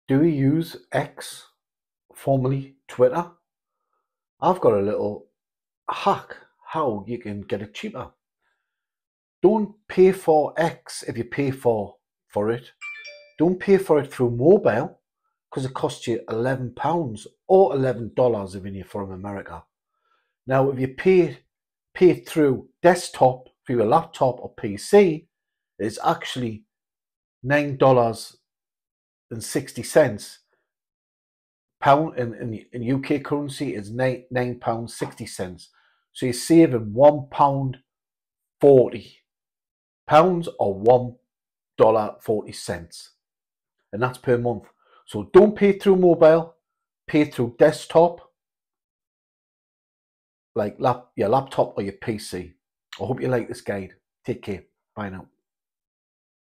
Do you use X, formerly Twitter? I've got a little hack how you can get it cheaper. Don't pay for X if you pay for it. Don't pay for it through mobile because it costs you £11 or $11 if you're from America. Now, if you pay it through desktop through your laptop or PC, it's actually $9.60. Pound in UK currency is £9.60. So you're saving £1.40 or $1.40, and that's per month. So don't pay through mobile, pay through desktop, like your laptop or your PC. I hope you like this guide. Take care. Bye now.